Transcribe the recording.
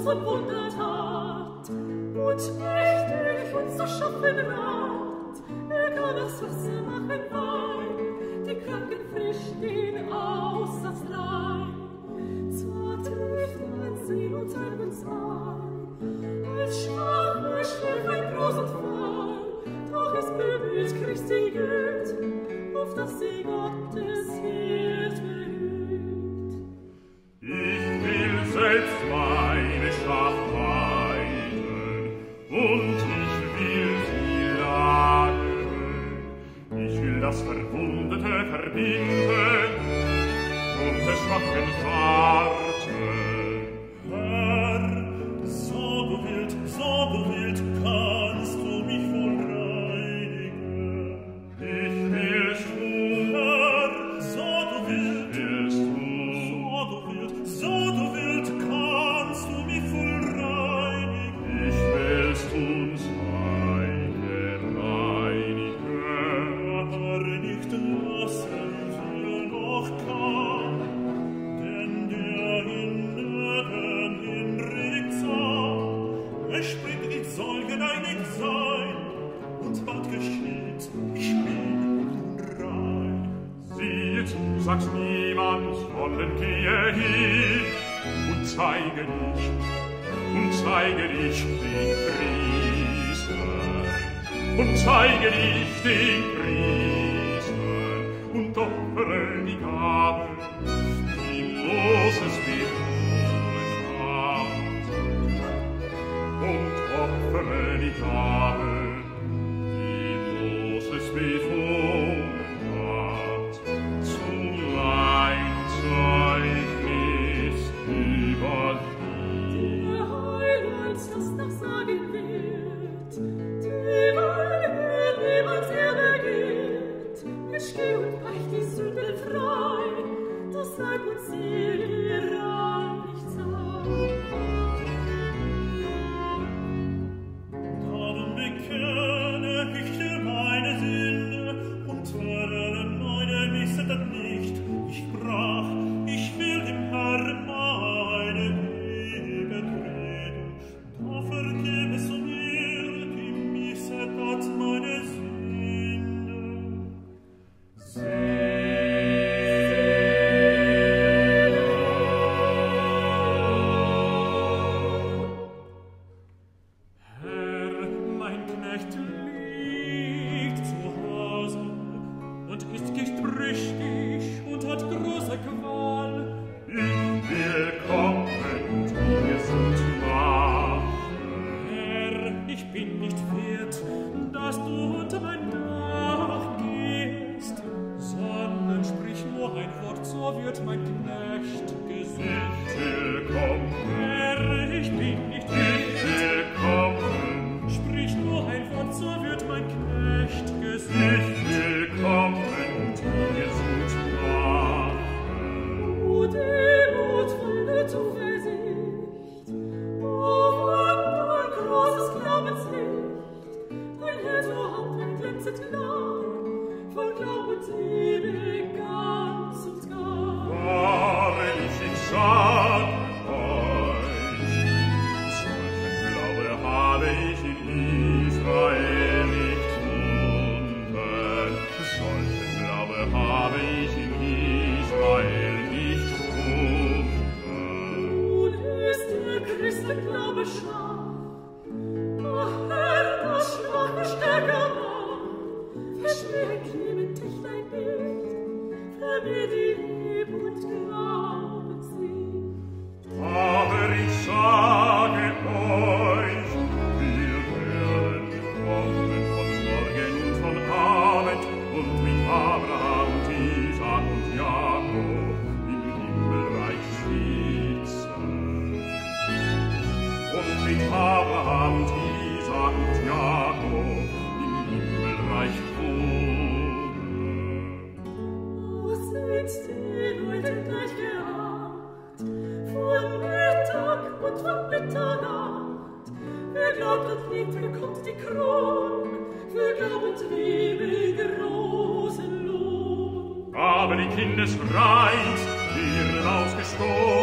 und Wundertat und mächtig uns zu schaffen Rat. Kann das Wasser machen Wein, die Kranken frisch den Aussatz rein. Zwar trifft ein Seel und ein uns ein, als schwache Schiff ein groß und voll, doch es bemüht Christi Güt, auf das sie Gottes Herd behüt. Ich will selbst meine Schar weiden, und ich will sie lagern. Ich will das Verwundete verbinden und des Schwachen warten. Herr, so gewillt, kannst du mich wohl reinigen. Ich will's tun, Herr, so gewillt, kannst du mich wohl reinigen. ich will's tun, seine Reiniger. Herr, nicht lassen will noch kann, denn der in Nöten hinrichtet sah, es springt nicht Säugen einig sein, und bald geschieht, ich bin rein. Siehe zu, sag's niemand, sondern gehe hin und zeige dich den Priester, und zeige dich den Priester, und opfere die Gabe, die Moses befohlen hat, und opfere die Gabe, die Moses befohlen hat, zum Zeugnis über sie. Der Heil uns das noch sagen wird, die Weile niemals begehrt. Ich geh und weich die Sünden frei, das Leib und Seele reinigt sei. Darum bekenne ich dir meine Sünde und werde meine Missetat nicht. Ich sprach, ich will dem Herrn meine Liebe treten. Da vergib es mir die Missetat meine Sünde. Herr, mein Knecht liegt zu Hause und ist gestbrüchig und hat große Qual. Ich will kommen, dir gesund machen. Herr, ich bin nicht wert, dass du unter mein Dach gehst, sondern sprich nur ein Wort, so wird mein Knecht gesund. Ich will kommen, Herr, ich bin nicht ich wert, will kommen, sprich nur ein Wort, so wird mein Knecht gesund. ich will kommen, dir gesund machen. O Demut, volle Zuversicht, o Wunder, großes Glaubenslicht, dein Herz, o Haupt, ein glänzend Lamm, voll Glauben und Liebe ganz und gar. Wahrlich, ich sag euch, solchen Glaube habe ich in Israel nicht gefunden. Solchen Glaube habe ich in Israel nicht gefunden. Nun ist der Christenglaube schwach, o Herr, das schwache stärker macht. Verschmäht Clementechlein nicht, vermehr die Liebe und Glauben sie. Aber ich sage euch, wir werden kommen von Morgen und von Abend und mit Abraham und Isaac und Jakob im Himmelreich sitzen. Und mit Abraham und Isaac und Jakob im Himmelreich wohnen. O sind die Leute gleich gehabt, von Mittag und von Mitternacht. Wer glaubt und liebt, bekommt die Kron, für Glaub und Liebe großen Lohn. Aber die Kindesfreit werden ausgestoßen.